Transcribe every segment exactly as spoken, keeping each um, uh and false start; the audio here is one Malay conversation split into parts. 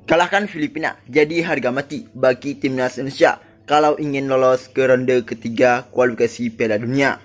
Kalahkan Filipina jadi harga mati bagi timnas Indonesia kalau ingin lolos ke ronde ketiga kualifikasi Piala Dunia.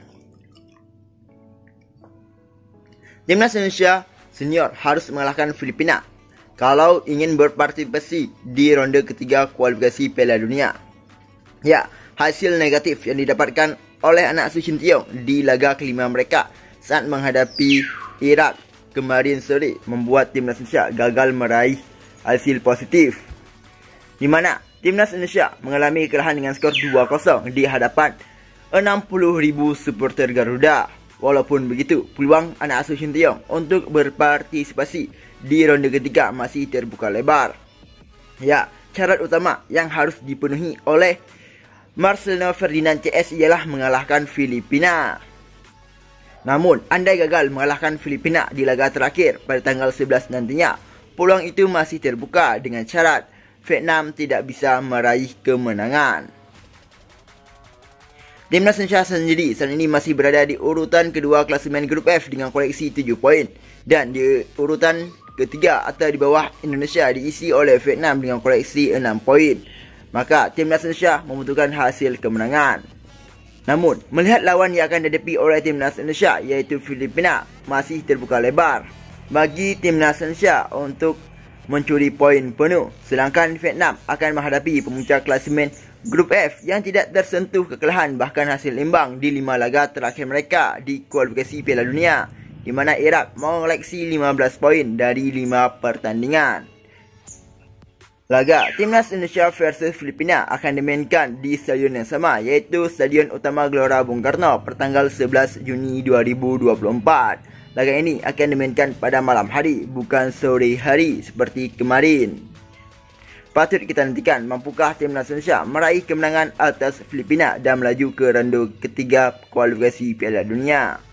Timnas Indonesia senior harus mengalahkan Filipina kalau ingin berpartisipasi di ronde ketiga kualifikasi Piala Dunia. Ya, hasil negatif yang didapatkan oleh anak asuh Sinteyong di laga kelima mereka saat menghadapi Irak kemarin sore membuat timnas Indonesia gagal meraih hasil positif, di mana timnas Indonesia mengalami kekalahan dengan skor dua kosong di hadapan enam puluh ribu supporter Garuda. Walaupun begitu, peluang anak asuh Sinteyong untuk berpartisipasi di ronde ketiga masih terbuka lebar. Ya, syarat utama yang harus dipenuhi oleh Marcelino Ferdinand C S ialah mengalahkan Filipina. Namun, andai gagal mengalahkan Filipina di laga terakhir pada tanggal sebelas nantinya, peluang itu masih terbuka dengan syarat Vietnam tidak bisa meraih kemenangan. Timnas Indonesia sendiri saat ini masih berada di urutan kedua klasemen grup F dengan koleksi tujuh poin, dan di urutan ketiga atau di bawah Indonesia diisi oleh Vietnam dengan koleksi enam poin. Maka timnas Indonesia membutuhkan hasil kemenangan. Namun, melihat lawan yang akan dihadapi oleh timnas Indonesia yaitu Filipina masih terbuka lebar bagi timnas Indonesia untuk mencuri poin penuh, sedangkan Vietnam akan menghadapi pemuncak klasemen grup F yang tidak tersentuh kekalahan bahkan hasil imbang di lima laga terakhir mereka di kualifikasi Piala Dunia, di mana Irak mengoleksi lima belas poin dari lima pertandingan. Laga timnas Indonesia versus Filipina akan dimainkan di stadion yang sama, yaitu Stadion Utama Gelora Bung Karno pertanggal sebelas Juni dua ribu dua puluh empat. Laga ini akan dimainkan pada malam hari, bukan sore hari seperti kemarin. Patut kita nantikan mampukah timnas Indonesia meraih kemenangan atas Filipina dan melaju ke ronde ketiga kualifikasi Piala Dunia.